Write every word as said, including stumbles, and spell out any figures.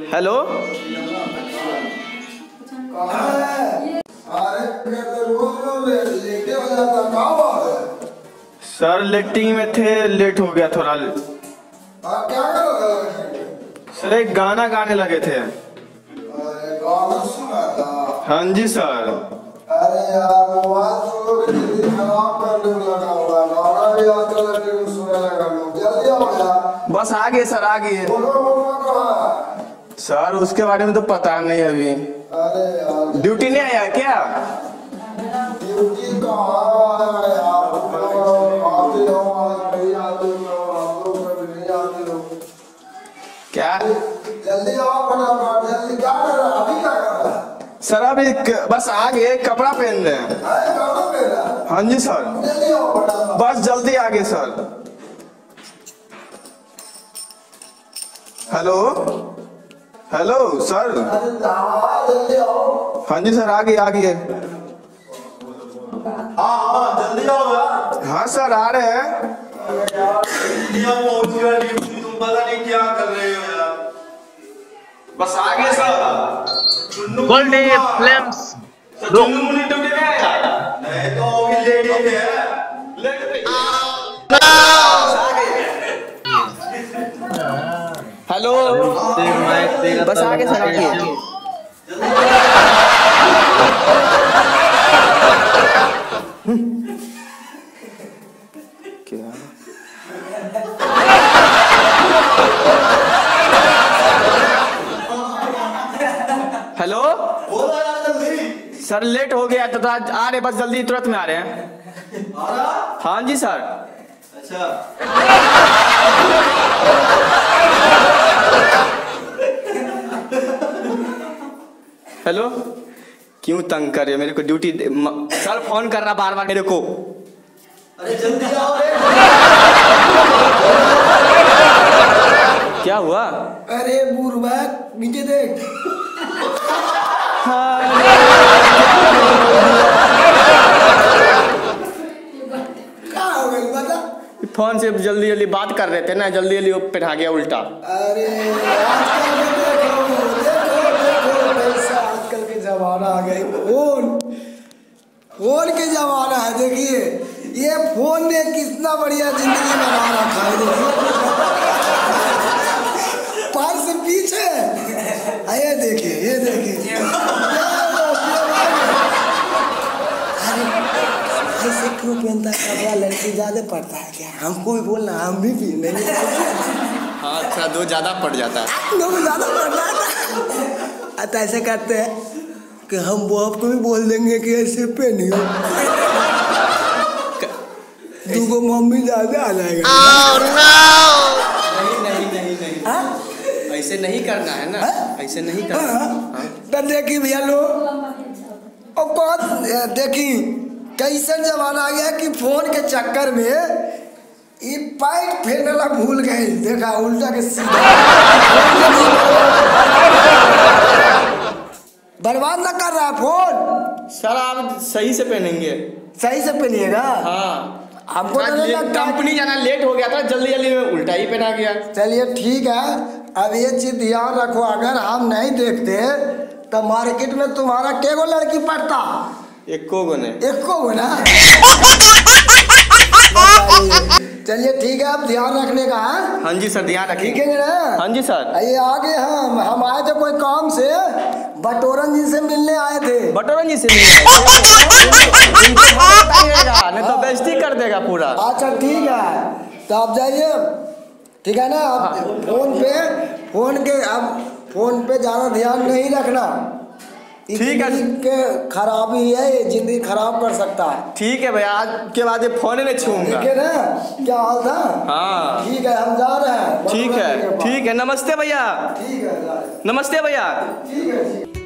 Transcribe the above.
Hello sir लेटिंग में थे, late हो गया थोड़ा। क्या करो सर एक गाना गाने लगे थे। अरे गाना सुना था? हाँ जी सर। अरे यार मोबाइल तो लोग जल्दी खराब करने में लगा हुआ है। गाना भी आजकल लड़के को सुनने लगा लोग। जल्दी आओ यार। बस आ गए सर, आ गए। बोलो बोलो कहाँ? सर उसके बारे में तो पता नहीं अभी। अरे यार ड्यूटी नहीं आया क्या? ड्यूटी कहाँ है यार? आते हो नहीं आते हो, आप लोग कभी नहीं आते हो। क्या? जल्दी आओ फटाफट। जल्दी क्या कर रहा है? अभी क्या कर रहा है? सर अभी बस आ गए, कपड़ा पहन रहे हैं। अरे कपड़ा पहन रहा है? हाँ जी सर। जल्दी आओ फटाफट। बस जल्दी आ गए सर। Hello hello sir. अरे जल्दी आओ। हाँ जी सर, आ गए आ गए। हाँ हाँ जल्दी आओ यार। हाँ सर आ रहे हैं। इंडिया पहुंच गया ड्यूटी, तुम पता नहीं क्या कर रहे हो यार। बस आ गए sir. Gold flames Chunnu Munni duty में आया? नहीं तो अभी लेडी है। हेलो बस आ गए सर, आ गए। क्या? हेलो सर लेट हो गया तो आ रहे, बस जल्दी तुरंत में आ रहे हैं। हाँ जी सर। अच्छा हेलो क्यों तंग कर रहे हो मेरे को? ड्यूटी सर फोन कर रहा बार बार मेरे को। अरे जल्दी आओ रे। क्या हुआ? अरे बुरबा नीचे देख। क्या हो गया बता? फोन से जल्दी जल्दी बात कर रहे थे ना, जल्दी जल्दी वो पिटा गया उल्टा। अरे आजकल के देखो देखो देखो कैसा आजकल के जमाना आ गया। फोन फोन के जमाना है। देखिए ये फोन ने कितना बढ़िया जिंदगी बना रखा है। देखिए पर्स पीछे, ये देखिए ये देखिए। ऐसे क्यों पहनता है कपड़ा? लड़की ज्यादा पड़ता है क्या? हमको भी बोलना, हम भी पी लेंगे। हाँ अच्छा, दो ज्यादा पड़ जाता है। दो ज्यादा पड़ जाता है। तो ऐसे करते हैं कि हम वो आपको भी बोल देंगे कि ऐसे पहनियो। दूगो मम्मी ज्यादा आ जाएगा। oh, no! नहीं नहीं नहीं नहीं हाँ? ऐसे नहीं करना है ना। हाँ? ऐसे नहीं करना। हाँ? तो देखी भैया लो और बहुत देखी कैसे जमाना आ गया कि फोन के चक्कर में ये पाइप फेरना भूल गए। देखा उल्टा के सीधा। बर्बाद ना कर रहा है फोन। सर आप सही से पहनेंगे। सही से पहनिएगा। हाँ हमको तो नहीं लगता। कंपनी जाना लेट हो गया था, जल्दी जल्दी में उल्टा ही पहना गया। चलिए ठीक है, अब ये चीज ध्यान रखो, अगर हम नहीं देखते तो मार्केट में तुम्हारा के गो लड़की पड़ता? एको गो नहीं। एको गो ना। चलिए ठीक है, अब ध्यान रखने का है। हाँ जी सर ध्यान रखिए। ठीक है ना? हाँ जी सर। ये आगे हम हम आए थे कोई काम से, बटोरन जी से मिलने आए थे। बटोरन जी से मिलने नहीं तो बेइज्जती कर देगा पूरा। अच्छा ठीक है, तो आप जाइए। ठीक है ना? आप फोन पे फोन के अब फोन पे ज्यादा ध्यान नहीं रखना। ठीक है। के खराबी है, ये जिंदगी खराब कर सकता है। ठीक है भैया, आज के बाद ये फोन नहीं छूऊंगा। ठीक है ना? क्या हाल था? हाँ ठीक है, हम जा रहे हैं। ठीक है ठीक है। नमस्ते भैया। ठीक है, नमस्ते भैया। ठीक है।